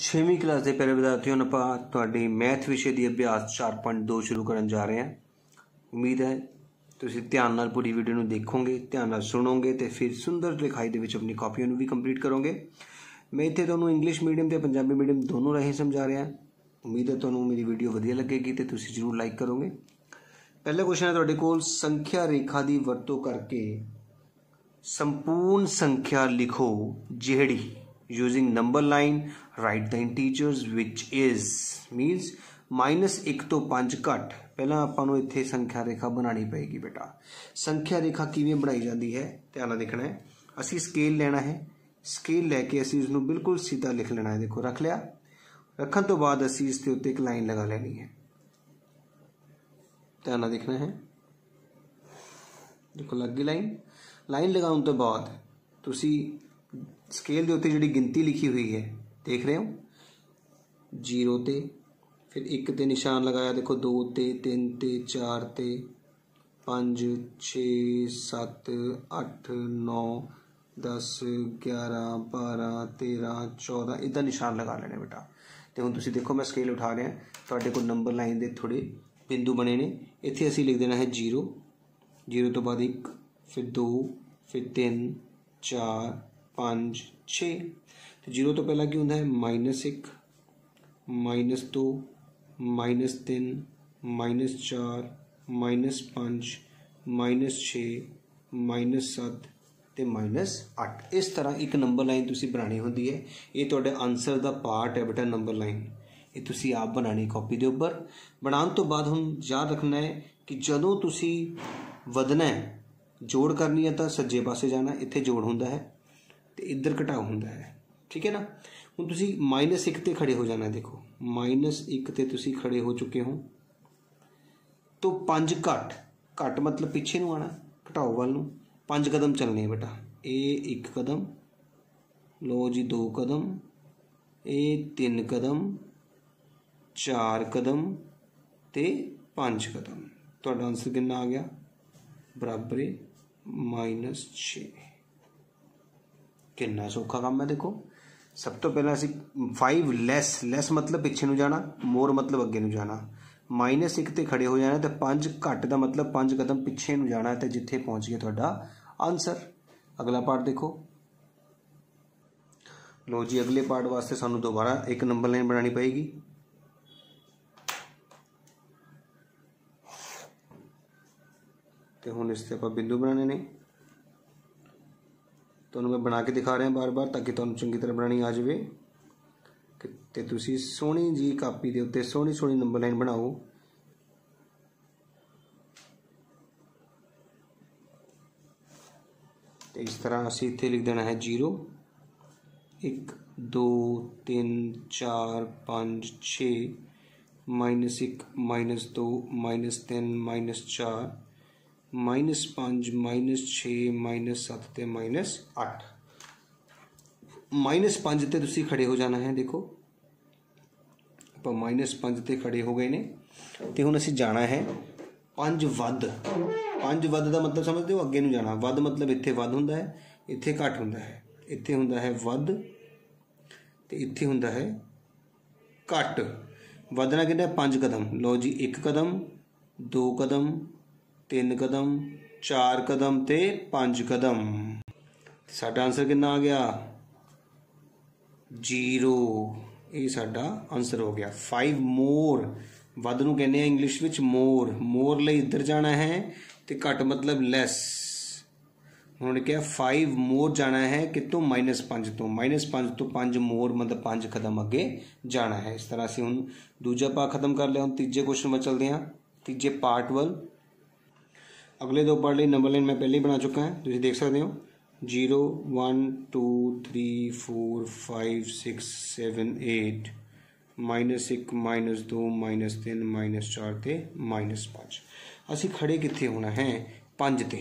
छेवीं class के प्यारे विद्यार्थियों ने तुहाडी मैथ विषय की अभ्यास 4.2 शुरू करन जा रहे हैं। उम्मीद है तुसीं ध्यान नाल पूरी वीडियो में देखोगे, ध्यान नाल सुनोगे तो फिर सुंदर लिखाई दे विच अपनी कॉपियों भी कंप्लीट करोगे। मैं इत्थे तुहानूं इंग्लिश मीडियम ते पंजाबी मीडियम दोनों राहें समझा रहा। उम्मीद है तुहानूं मेरी वीडियो वधिया लगेगी तो तुसीं जरूर लाइक करोगे। पहला क्वेश्चन है तुहाडे कोल, संख्या रेखा की वरतों करके संपूर्ण संख्या लिखो जिहड़ी using number line write the integers which is means -1 तो 5 घट। पहला आपां नूं इत्थे संख्या रेखा बनानी पेगी बेटा। संख्या रेखा किवें बनाई जाती है ध्यान देखना है। असी स्केल लेना है, स्केल लैके असी इसनूं बिल्कुल सीधा लिख लेना है। देखो रख लिया, रखन तो बाद असी इसके उत्ते एक लाइन लगा लेनी है। ध्यान देखना है, देखो लग गई लाइन। लाइन लगाने तो बाद तुसी स्केल के उत्ते जिहड़ी गिनती लिखी हुई है देख रहे हो, 0 ते फिर 1 ते निशान लगाया, देखो 2 ते 3 ते 4 ते 5 6 7 8 9 10 11 12 13 14 इदा निशान लगा लेने बेटा। तो हुण तुसीं देखो मैं स्केल उठा रहा, तुहाडे कोल नंबर लाइन के थोड़े बिंदु बने ने। इत्थे असीं लिख देना है 0, 0 तो बाद 1 फिर 2 फिर 3 4 5 6। तो 0 तो पहला की होंदा है -1 -2 -3 -4 -5 -6 -7 ते -8। इस तरह एक नंबर लाइन तुसी बनानी होंदी है। ये तुहाडे आंसर का पार्ट है बेटा नंबर लाइन। ये तुसी आप बनानी कॉपी के उपर। बनाने तो बाद हुण याद रखना है कि जदों तुसी वधना है, जोड़ करनी है तो सज्जे पासे जाना, इत्थे जोड़ होंदा है तो इधर घटाओ होंदा है, ठीक है ना। हुण तुसी -1 ते खड़े हो जाना। देखो -1 ते तुसी खड़े हो चुके हो तो 5 घट मतलब पिछे नूं आना, घटाओ वाल नूं 5 कदम चलने बेटा। ये 1 कदम, लो जी 2 कदम, ये 3 कदम, 4 कदम ते 5 कदम। तुहाडा आंसर कितना आ गया? बराबर -6। कितना सौखा काम है। देखो सब तो पहला असी 5 लैस मतलब पिछे नूं जाना, मोर मतलब अगे नूं जाना। -1 ते खड़े हो जाना तो 5 घट का मतलब 5 कदम पिछे नूं जाना तो जिथे पहुँच गया तुहाडा आंसर। अगला पार्ट देखो, लो जी अगले पार्ट वास्ते सानू दोबारा एक नंबर लाइन बनानी पेगी। तो हुण इस ते आपां बिंदु बनाने ने, तो मैं बना के दिखा रहा बार बार ताकि तुहानूं चंगी तरह बनानी आ जाए। तो तुसी सोहनी जी कापी के उत्ते सोहनी सोहनी नंबर लाइन बनाओ। तो इस तरह असीं इत्थे लिख देना है 0 1 2 3 4 5 6 -1 -2 -3 -4 -5 -6 -7 ते -8। -5 ते तुसी खड़े हो जाना है। देखो आप -5 ते खड़े हो गए ने तो हुण असीं जाना है 5 वध। 5 वध का मतलब समझते हो, अगे नूं जाना। वध मतलब इत्थे वध हुंदा है, इत्थे घट हुंदा है। इत्थे हुंदा है वध ते इत्थे हुंदा है घट। वधना कितना 5 कदम, लो जी 1 कदम, 2 कदम, 3 कदम, 4 कदम ते 5 कदम। साडा आंसर कितना आ गया? 0। ये साडा आंसर हो गया। 5 मोर, वध नूं कहने हैं इंग्लिश विच मोर। मोर लई इधर जाना है ते घट मतलब लैस। उन्होंने कहा 5 मोर जाना है कितों? -5 तो। -5 तो 5 मोर मतलब 5 कदम अगे जाना है। इस तरह से हुण दूजा पार्ट खत्म कर लिया। हुण तीजे क्वेश्चन में चलते हैं, तीजे पार्ट वल। अगले 2 पार्ट लिए नंबर लाइन मैं पहले ही बना चुका है, तुसीं देख सकते हो। 0 1 2 3 4 5 6 7 8 -1 -2 -3 -4 ते -5। असीं खड़े कित्थे होना है? 5 ते।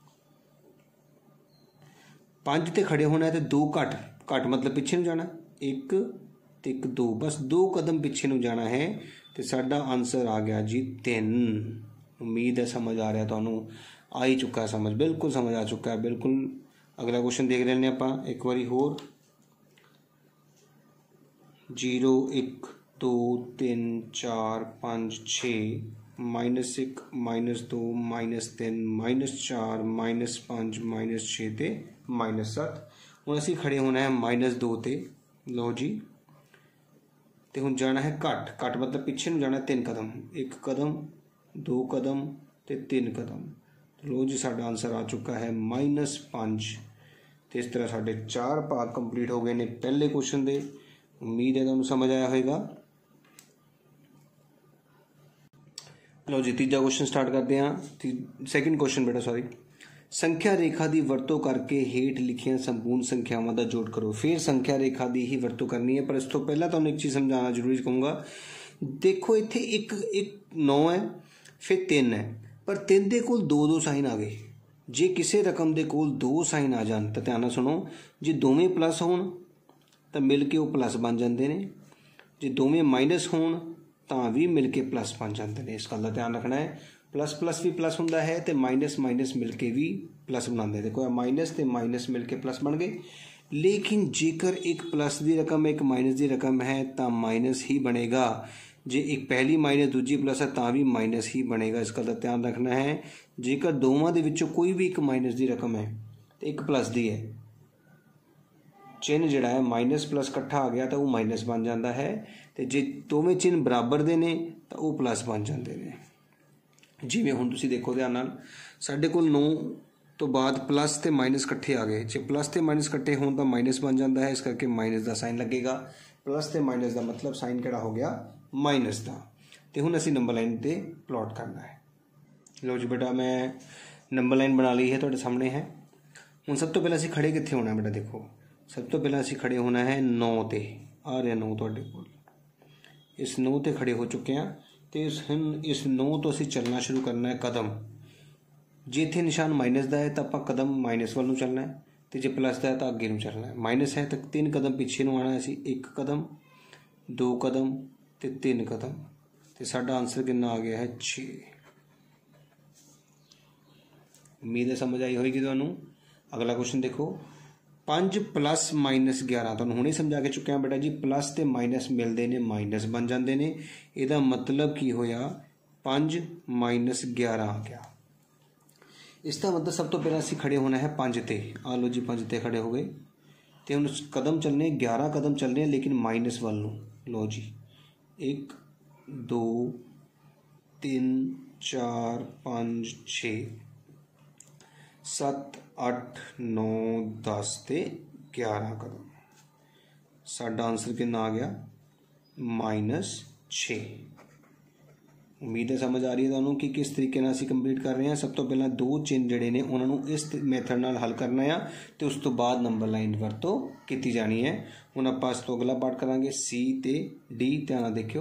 5 ते खड़े होना है तो 2 घट मतलब पिछे नूं जाना, 1 ते 1 2, बस 2 कदम पिछे नूं जाना है। तो साडा आंसर आ गया जी 3। उम्मीद है समझ आ रहा है तुहानूं, आ ही चुका है समझ, बिल्कुल समझ आ चुका है बिल्कुल। अगला क्वेश्चन देख लेने आप एक बारी होर। 0 1 2 3 4 5 6 -1 -2 -3 -4 -5 -6 ਤੇ -7। ਹੁਣ ਅਸੀਂ ਖੜੇ होना है -2 ਤੇ। लो जी, तो हुण जाना है घट। घट मतलब पिछे नूं जाना 3 कदम, 1 कदम 2 कदम तो 3 कदम। लो जी, साडा आंसर आ चुका है -5। तो इस तरह साढ़े 4 भाग कंप्लीट हो गए ने पहले क्वेश्चन के। उम्मीद है तुहानूं समझ आया होगा। लो जी, तीजा क्वेश्चन स्टार्ट करते हैं। सैकेंड क्वेश्चन बेटा, सॉरी। संख्या रेखा की वरतों करके हेठ लिखिया संपूर्ण संख्यावां का जोड़ करो। फिर संख्या रेखा की ही वरतों करनी है, पर इस तो पहला तुहानूं एक चीज़ समझाना जरूरी कहूँगा। देखो इत्थे एक 9 है, फिर 3 है, पर 3 दे कोल 2 साइन आ गए। जे किसी रकम के कोल 2 साइन आ जान तो ध्यान नाल सुनो, जे दोवें प्लस होण तो मिल के वो प्लस बन जाते हैं, जे दोवें माइनस होण तो भी मिल के प्लस बन जाते हैं। इस गल का ध्यान रखना है। प्लस प्लस भी प्लस होंदा है तो माइनस माइनस मिल के भी प्लस बनाते। देखो माइनस तो माइनस मिल के प्लस बन गए। लेकिन जेकर एक प्लस की रकम एक माइनस की रकम है तो माइनस ही बनेगा। जे एक पहली माइनस दूजी प्लस है तो भी माइनस ही बनेगा। इस गल का ध्यान रखना है। जेकर दोवां दे विचों कोई भी एक माइनस की रकम है तो एक प्लस की है, चिन्ह जिहड़ा है माइनस प्लस इकट्ठा आ गया तो वह माइनस बन जाता है। तो जे दोवें चिन्ह बराबर दे ने तो वह प्लस बन जाते हैं। जिवें हुण तुसीं देखो ध्यान नाल, साडे कोल 9 तो बाद प्लस ते माइनस इकट्ठे आ गए। जे प्लस ते माइनस इकट्ठे होण तां माइनस बन जाता है, इस करके माइनस का साइन लगेगा। प्लस ते माइनस का मतलब साइन किहड़ा हो गया, माइनस का। तो हुण असीं नंबर लाइन ते प्लॉट करना है। लो जी बेटा, मैं नंबर लाइन बना ली है, तुहाडे सामने है। हुण सब तो पहले असीं खड़े कित्थे होना बेटा, देखो सब तो पहले असीं खड़े होना है 9 ते। आ रहा 9 तुहाडे कोल, इस 9 ते खड़े हो चुके हैं। तो इस 9 तो असीं चलना शुरू करना है कदम। जे इत्थे निशान माइनस का है तो आपां कदम माइनस वाल नूं चलना है, तो जे प्लस का है तो अगे नूं चलना है। माइनस है तो 3 कदम पिछे नूं आना है असीं, 1 कदम 2 कदम तो 3 कदम। तो साडा आंसर कितना आ गया है 6। उम्मीद है समझ आई होगी तुहानूं। अगला क्वेश्चन देखो, 5 प्लस माइनस 11। तुहानूं हुणे समझा के चुके हैं बेटा जी, प्लस ते माइनस मिलते हैं माइनस बन जाते हैं। इहदा मतलब की होया 5 माइनस 11 आ गया। इसका मतलब सब तो पहले असीं खड़े होना है 5 ते। आ लो जी 5 ते खड़े हो गए। तो हुण कदम चलने 11 कदम चलने, लेकिन माइनस वाल नूं। लो जी 1 2 3 4 5 6 7 8 9 10 ते 11 कदम। साडा आंसर कितना आ गया, -6। उम्मीद है समझ आ रही है तुहानूं कि किस तरीके नाल असीं कंप्लीट कर रहे हैं। सब तो पहला 2 चिन्ह जिहड़े ने उन्हां नूं इस मैथड नाल हल करना है, तो उस तो बाद नंबर लाइन वरतों कीती जानी है। हुण आपां इस तो अगला पार्ट करांगे सी ते डी। ध्यान नाल देखियो।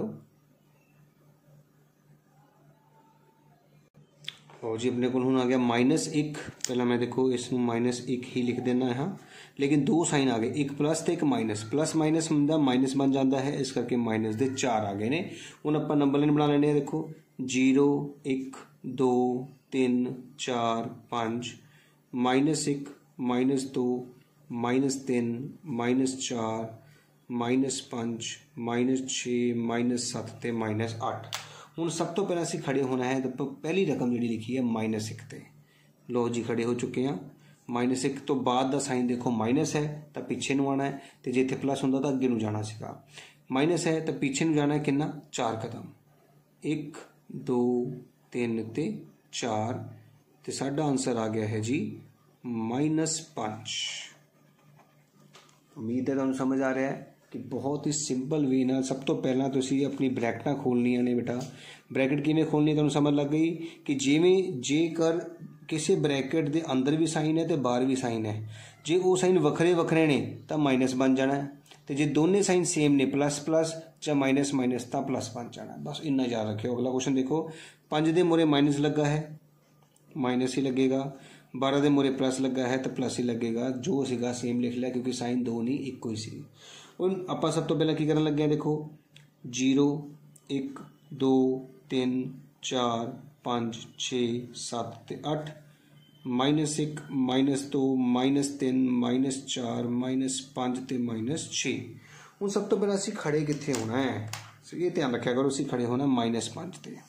और जी अपने को हुण आ गया -1। पहला मैं देखो इसनूं -1 ही लिख देना है, हाँ। लेकिन 2 साइन आ गए, एक प्लस तो एक माइनस। प्लस माइनस हुंदा माइनस बन जाता है, इस करके माइनस दे 4 आ गए ने। हुण आपां नंबर लाइन बना लैणे। देखो 0 1 2 3 4 5 -1 -2 -3 -4 -5 -6 -7 ते -8। हुण सब तो पहले असीं खड़े होना है, तो पहली रकम जिहड़ी लिखी है -1 ते। लो जी खड़े हो चुके हैं। -1 तो बाद का साइन देखो माइनस है तो पिछे नूं आना है, तो जे इत्थे प्लस होंदा तो अगे नूं जाना सीगा। माइनस है तो पिछे नूं जाना है कितना, 4 कदम। 1 2 3 ते 4। तो साडा आंसर आ गया है जी -5। उम्मीद है तुहानूं समझ आ रहा है कि बहुत ही सिंपल वे नाल सब तो पहला तुसीं अपनी ब्रैकटां खोलनियां ने बेटा। ब्रैकेट किवें खोलनी तुहानूं समझ लग गई कि जिवें जेकर किसी ब्रैकेट के अंदर भी साइन है तो बाहर भी साइन है, जे वो साइन वखरे वखरे ने तो माइनस बन जाना है, तो जे दोनों साइन सेम ने प्लस प्लस या माइनस माइनस तो प्लस बन जाना है। बस इन्ना याद रखियो। अगला क्वेश्चन देखो, 5 के मोरे माइनस लगा है, माइनस ही लगेगा। 12 के मोरे प्लस लगा है तो प्लस ही लगेगा। जो सीगा सेम लिख लिया, क्योंकि साइन 2 नहीं एक ही सी। हुण आपां सब तो पहले की करन लगे, देखो 0 1 2 3 4 5 6 7 ते 8 -1 -2 -3 -4 -5 ते -6। ਹੁਣ ਸਭ ਤੋਂ ਪਹਿਲਾਂ ਅਸੀਂ ਖੜੇ ਕਿੱਥੇ ਹੋਣਾ ਹੈ, ਇਹ ਧਿਆਨ ਰੱਖਿਆ ਕਰੋ, ਅਸੀਂ ਖੜੇ ਹੋਣਾ -5 ਤੇ।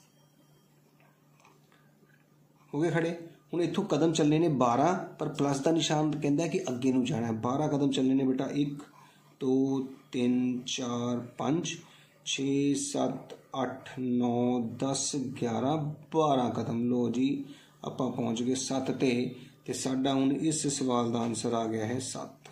ਹੋ ਗਏ खड़े। ਹੁਣ ਇੱਥੋਂ कदम ਚੱਲने ने 12, पर प्लस का निशान कहता है कि अगे नूं जाना है। 12 कदम ਚੱਲने ने बेटा, 1 2 3 4 5 6 7 8 9 10 11 12 कदम। लो जी ਆਪਾਂ पहुँच गए 7 ਤੇ ਸਾਡਾ ਹੁਣ इस सवाल का आंसर आ गया है 7।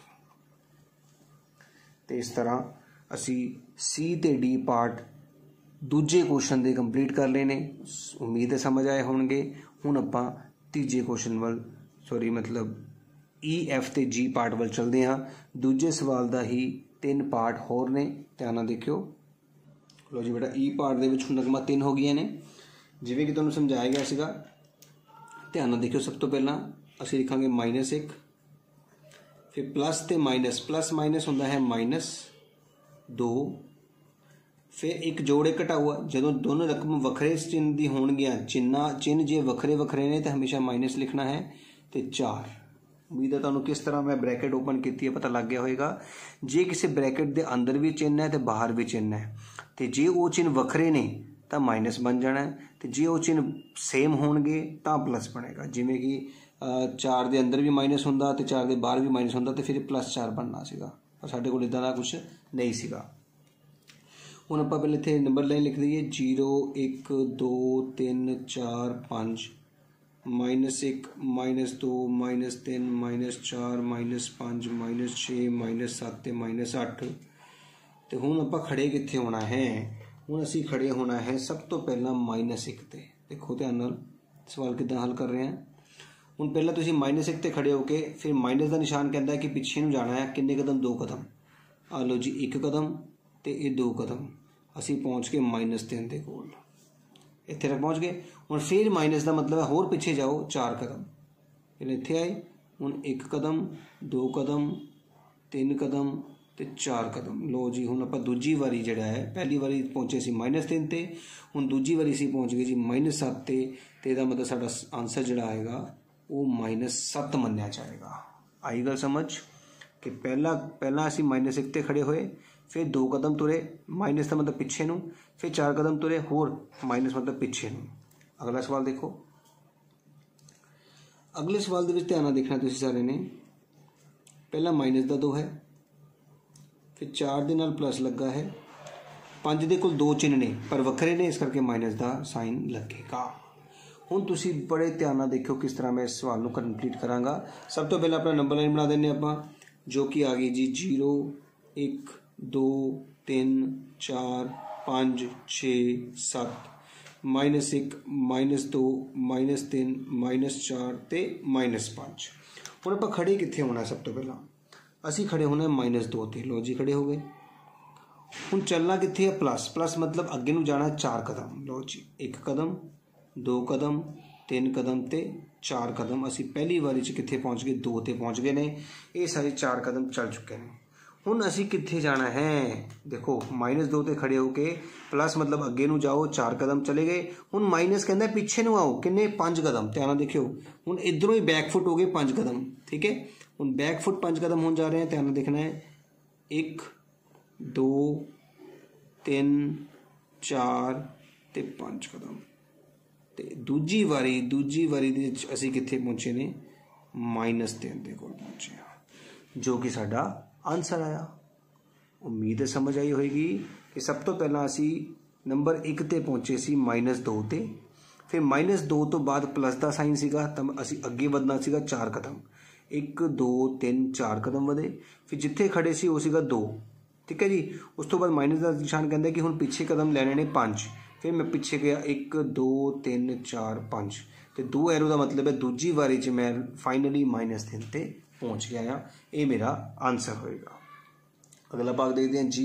तो इस तरह असी सी ते डी पार्ट दूजे क्वेश्चन दे कंप्लीट कर लेने। उम्मीद है समझ आए होंगे। हुण आपां तीजे क्वेश्चन वाल मतलब ई एफ ते जी पार्ट वाल चलते हाँ। दूजे सवाल का ही 3 पार्ट होर ने, ध्यान नाल देखियो। लो जी बेटा, ई पार्ट दे विच हुण नगमा 3 हो गई ने, जिवें कि तुहानूं समझाया गया सीगा। ध्यान नाल देखियो, सब तो पहला असीं लिखांगे -1, फिर प्लस ते माइनस, प्लस माइनस हुंदा है -2, फिर एक जोड़ एक घटाऊआ। जो दोनों रकम वखरे चिन्ह की होणगियां, चिन्ह जे वखरे वखरे ने तो हमेशा माइनस लिखना है। तो 4। उम्मीद है तुहानूं किस तरह मैं ब्रैकेट ओपन की पता लग गया होएगा। जे किसी ब्रैकेट के अंदर भी चिन्ह है तो बाहर भी चिन्ह है, तो जे वो चिन्ह वखरे ने तो माइनस बन जाना है, तो जे वो चिन्ह सेम होणगे तो प्लस बनेगा। जिमें कि 4 के अंदर भी माइनस हुंदा तो 4 के बाहर भी माइनस हुंदा, तो फिर +4 बनना सीगा, पर साडे कोल इदां दा कुछ नहीं सीगा। हुण आपां पहले इत्थे नंबर लाइन लिख दईए 0 1 2 3 4 5 -1 -2 -3 -4 -5 -6 -7 ते -8। तो हुण आपां खड़े कित्थे होना है, हुण असीं खड़े होना है सब तो पहला -1 ते। देखो ध्यान नाल सवाल किद्दां हल कर रहे हैं। हुण पहला तुसीं -1 ते खड़े होके फिर माइनस का निशान कहता है कि पिछे नूं जाना है। किन्ने कदम? 2 कदम। आ लो जी 1 कदम ते ये 2 कदम। असी पहुँच गए -3 के कोल, इत्थे तक पहुँच गए। हुण फिर माइनस का मतलब है होर पिछे जाओ 4 कदम, फिर इत्थे आए। हुण 1 कदम 2 कदम 3 कदम ते 4 कदम। लो जी हुण आपां दूजी वारी जिहड़ा है, पहली वारी पहुँचे सी -3 ते, हुण दूजी वारी असीं पहुँच गए जी -7 ते। ते इहदा मतलब साडा आंसर जिहड़ा आएगा वो -7 मन्निया जाएगा। आई गल समझ कि पहला असीं -1 ते खड़े होए, फिर 2 कदम तुरे, माइनस का मतलब पिछे नूं, फिर 4 कदम तुरे होर, माइनस मतलब पिछे नूं। अगला सवाल देखो। अगले सवाल दे विच ध्यान नाल देखना तुसीं सारे ने। पहला -2 है, फिर 4 दे नाल प्लस लगा है, 5 दे कोल 2 चिन्ह ने पर वखरे ने, इस करके माइनस का साइन लगेगा। हुण तुसीं बड़े ध्यान नाल देखियो किस तरह मैं इस सवाल नूं कंप्लीट करांगा। सब तो पहले अपना नंबर लाइन बना देने आपां, जो कि आ गई जी 0 1 2 3 4 5 6 7 -1 -2 -3 -4 ते -5। हुण आपां खड़े कित्थे होना? सब तो पहला असीं खड़े होना -2 ते। लो जी खड़े हो गए। हुण चलना कित्थे है? प्लस। प्लस मतलब अगे नूं जाना 4 कदम। लो जी 1 कदम 2 कदम 3 कदम ते 4 कदम। असी पहली बारी च कित्थे पहुँच गए? 2 ते पहुँच गए ने। ये सारे 4 कदम चल चुके हैं। हुण असी कित्थे जाना है? देखो -2 ते खड़े होके प्लस मतलब अगे नूं जाओ, 4 कदम चले गए। हुण माइनस कहंदा पिछे नूं आओ, किन्ने? 5 कदम। ध्यान नाल देखियो, हुण इधरों ही बैक फुट हो गए 5 कदम, ठीक है। हुण बैक फुट 5 कदम होने जा रहे हैं, ध्यान नाल देखना है। 1 2 3 4 ते 5 कदम। ते दूजी वारी दे विच असीं कित्थे पहुंचे ने? -3 दे कोल पहुंचे, जो कि साडा आंसर आया। उम्मीद है समझ आई होएगी कि सब तो पहला असी नंबर 1 ते पहुंचे सी -2 ते, फिर -2 तो बाद प्लस का साइन सीगा, तब असी अगे वधना सीगा 4 कदम। 1 2 3 4 कदम वधे, फिर जिथे खड़े सी वो सीगा 2, ठीक है जी। उस तो बाद माइनस का निशान कहता है कि हुण पिछे कदम लैने ने 5, फिर मैं पिछे गया 1 2 3 4 5, तो 2 एरो का मतलब है दूजी बारी च मैं फाइनली -3 ते पहुँच गया। ये मेरा आंसर होएगा। अगला भाग देखते हैं जी।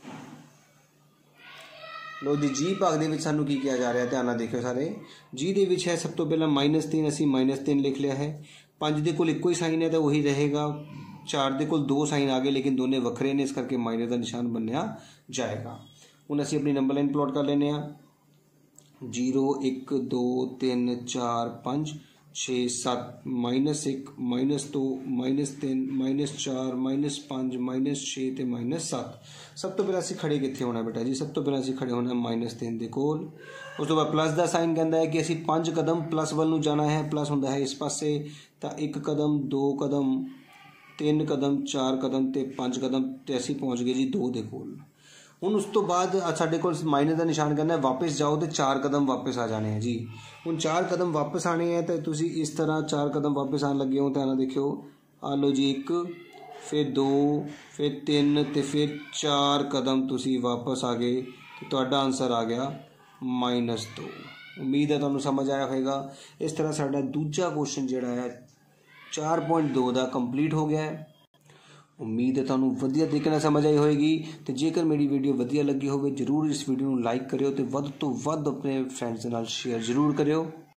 लो जी जी भाग दे विच सानू की किया जा रहा है, ध्यान नाल देखियो सारे। जी दे विच है सब तो पहला -3, असीं -3 लिख लिया है। 5 दे कोल इक्को ही साइन है तो वही रहेगा। 4 दे कोल 2 साइन आ गए लेकिन दोनों वखरे ने, इस करके माइनस का निशान बनया जाएगा। हुण असीं अपनी नंबर लाइन प्लॉट कर लेने 0 1 2 3 4 5 6 7 -1 -2 -3 -4 -5 -6 ਤੇ -7। ਸਭ ਤੋਂ ਪਹਿਲਾਂ ਅਸੀਂ ਖੜੇ ਕਿੱਥੇ ਹੋਣਾ ਬੇਟਾ ਜੀ? ਸਭ ਤੋਂ ਪਹਿਲਾਂ ਅਸੀਂ ਖੜੇ ਹੋਣਾ -3 ਦੇ ਕੋਲ। ਉਸ ਤੋਂ ਬਾਅਦ ਪਲੱਸ ਦਾ ਸਾਈਨ ਕਹਿੰਦਾ ਹੈ ਕਿ ਅਸੀਂ 5 ਕਦਮ ਪਲੱਸ ਵੱਲ ਨੂੰ ਜਾਣਾ ਹੈ। ਪਲੱਸ ਹੁੰਦਾ ਹੈ ਇਸ ਪਾਸੇ, ਤਾਂ 1 ਕਦਮ 2 ਕਦਮ 3 ਕਦਮ 4 ਕਦਮ ਤੇ 5 ਕਦਮ ਤੇ ਅਸੀਂ ਪਹੁੰਚ ਗਏ ਜੀ 2 ਦੇ ਕੋਲ। ਹੁਣ ਉਸ ਤੋਂ ਬਾਅਦ ਸਾਡੇ ਕੋਲ ਮਾਈਨਸ ਦਾ ਨਿਸ਼ਾਨ ਕਹਿੰਦਾ ਵਾਪਸ ਜਾਓ ਤੇ 4 ਕਦਮ ਵਾਪਸ ਆ ਜਾਣੇ ਆ ਜੀ। ਹੁਣ 4 ਕਦਮ ਵਾਪਸ ਆਣੇ ਆ ਤਾਂ ਤੁਸੀਂ ਇਸ ਤਰ੍ਹਾਂ 4 ਕਦਮ ਵਾਪਸ ਆਉਣ ਲੱਗੇ ਹੋ। ਧਿਆਨ ਨਾਲ ਦੇਖਿਓ, ਆ ਲਓ ਜੀ 1, ਫਿਰ 2, ਫਿਰ 3 ਤੇ ਫਿਰ 4 ਕਦਮ ਤੁਸੀਂ ਵਾਪਸ ਆ ਗਏ ਤੇ ਤੁਹਾਡਾ ਆਨਸਰ ਆ ਗਿਆ -2। ਉਮੀਦ ਹੈ ਤੁਹਾਨੂੰ ਸਮਝ ਆਇਆ ਹੋਵੇਗਾ। ਇਸ ਤਰ੍ਹਾਂ ਸਾਡਾ ਦੂਜਾ ਕੁਐਸਚਨ ਜਿਹੜਾ ਹੈ 4.2 ਦਾ ਕੰਪਲੀਟ ਹੋ ਗਿਆ ਹੈ। ਉਮੀਦ ਹੈ ਤੁਹਾਨੂੰ ਵਧੀਆ ਤਰੀਕੇ ਨਾਲ ਸਮਝ ਆਈ ਹੋਵੇਗੀ। ਤੇ ਜੇਕਰ ਮੇਰੀ ਵੀਡੀਓ ਵਧੀਆ ਲੱਗੀ ਹੋਵੇ ਜ਼ਰੂਰ ਇਸ ਵੀਡੀਓ ਨੂੰ ਲਾਈਕ ਕਰਿਓ ਤੇ ਵੱਧ ਤੋਂ ਵੱਧ ਆਪਣੇ ਫਰੈਂਡਸ ਦੇ ਨਾਲ ਸ਼ੇਅਰ ਜ਼ਰੂਰ ਕਰਿਓ।